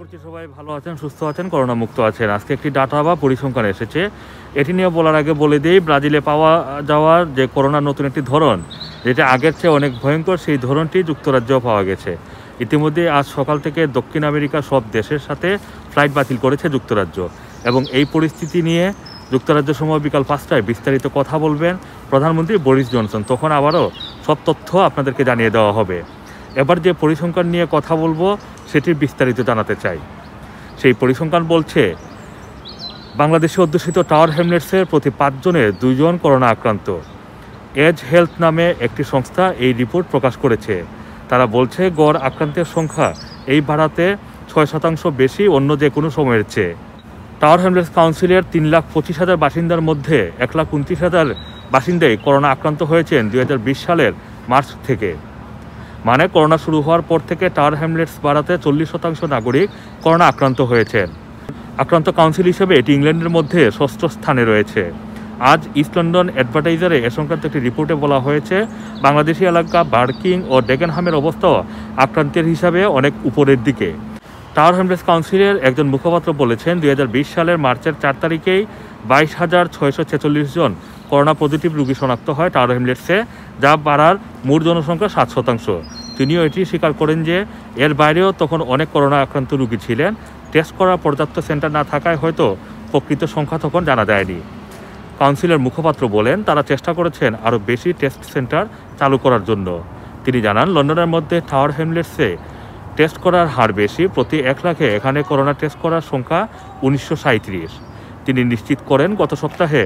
করছি সবাই ভালো আছেন, সুস্থ আছেন, করোনা মুক্ত আছেন। আজকে একটি ডাটা বা পরিসংখ্যান এসেছে, এটি নিয়ে বলার আগে বলে দিই, ব্রাজিলে পাওয়া যাওয়ার যে করোনার নতুন একটি ধরন, যেটা আগের চেয়ে অনেক ভয়ঙ্কর, সেই ধরনটি যুক্তরাজ্যেও পাওয়া গেছে। ইতিমধ্যে আজ সকাল থেকে দক্ষিণ আমেরিকার সব দেশের সাথে ফ্লাইট বাতিল করেছে যুক্তরাজ্য, এবং এই পরিস্থিতি নিয়ে যুক্তরাজ্য সময় বিকাল 5টায় বিস্তারিত কথা বলবেন প্রধানমন্ত্রী বরিস জনসন। তখন আবারও সব তথ্য আপনাদেরকে জানিয়ে দেওয়া হবে। এবার যে পরিসংখ্যান নিয়ে কথা বলবো সেটির বিস্তারিত জানাতে চাই। সেই পরিসংখ্যান বলছে, বাংলাদেশে অধ্যুষিত টাওয়ার হ্যামলেটসের প্রতি 5 জনের 2 জন করোনা আক্রান্ত। এজ হেলথ নামে একটি সংস্থা এই রিপোর্ট প্রকাশ করেছে। তারা বলছে গড় আক্রান্তের সংখ্যা এই ভাড়াতে 6% বেশি অন্য যে কোনো সময়ের চেয়ে। টাওয়ার হ্যামলেটস কাউন্সিলের 3,25,000 বাসিন্দার মধ্যে 1,29,000 বাসিন্দাই করোনা আক্রান্ত হয়েছেন 2020 সালের মার্চ থেকে। মানে করোনা শুরু হওয়ার পর থেকে টাওয়ার হ্যামলেটস বাড়াতে 40% নাগরিক করোনা আক্রান্ত হয়েছেন। আক্রান্ত কাউন্সিল হিসেবে এটি ইংল্যান্ডের মধ্যে 6ষ্ঠ স্থানে রয়েছে। আজ ইস্ট লন্ডন অ্যাডভার্টাইজারে এ সংক্রান্ত একটি রিপোর্টে বলা হয়েছে, বাংলাদেশি এলাকা বার্কিং ও ডেগেনহামের অবস্থাও আক্রান্তের হিসাবে অনেক উপরের দিকে। টাওয়ার হ্যামলেটস কাউন্সিলের একজন মুখপাত্র বলেছেন, 2020 সালের মার্চের 4 তারিখেই 22,646 জন করোনা পজিটিভ রোগী শনাক্ত হয় টাওয়ার হ্যামলেটসে, যা বাড়ার মোট জনসংখ্যা 7%। তিনিও এটি স্বীকার করেন যে এর বাইরেও তখন অনেক করোনা আক্রান্ত রোগী ছিলেন। টেস্ট করার পর্যাপ্ত সেন্টার না থাকায় হয়তো প্রকৃত সংখ্যা তখন জানা যায়নি। কাউন্সিলের মুখপাত্র বলেন, তারা চেষ্টা করেছেন আরও বেশি টেস্ট সেন্টার চালু করার জন্য। তিনি জানান, লন্ডনের মধ্যে টাওয়ার হ্যামলেটসে টেস্ট করার হার বেশি, প্রতি 1 লাখে এখানে করোনা টেস্ট করার সংখ্যা 1937। তিনি নিশ্চিত করেন, গত সপ্তাহে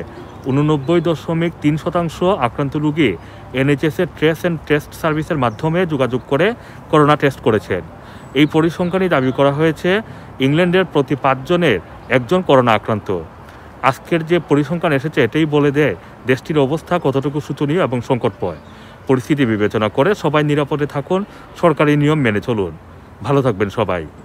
89.3% আক্রান্ত রোগী NHS-এর ট্রেস অ্যান্ড টেস্ট সার্ভিসের মাধ্যমে যোগাযোগ করে করোনা টেস্ট করেছেন। এই পরিসংখ্যানই দাবি করা হয়েছে ইংল্যান্ডের প্রতি 5 জনের 1 জন করোনা আক্রান্ত। আজকের যে পরিসংখ্যান এসেছে এটাই বলে দেয় দেশটির অবস্থা কতটুকু শোচনীয় এবং সংকটময়। পরিস্থিতি বিবেচনা করে সবাই নিরাপদে থাকুন, সরকারি নিয়ম মেনে চলুন। ভালো থাকবেন সবাই।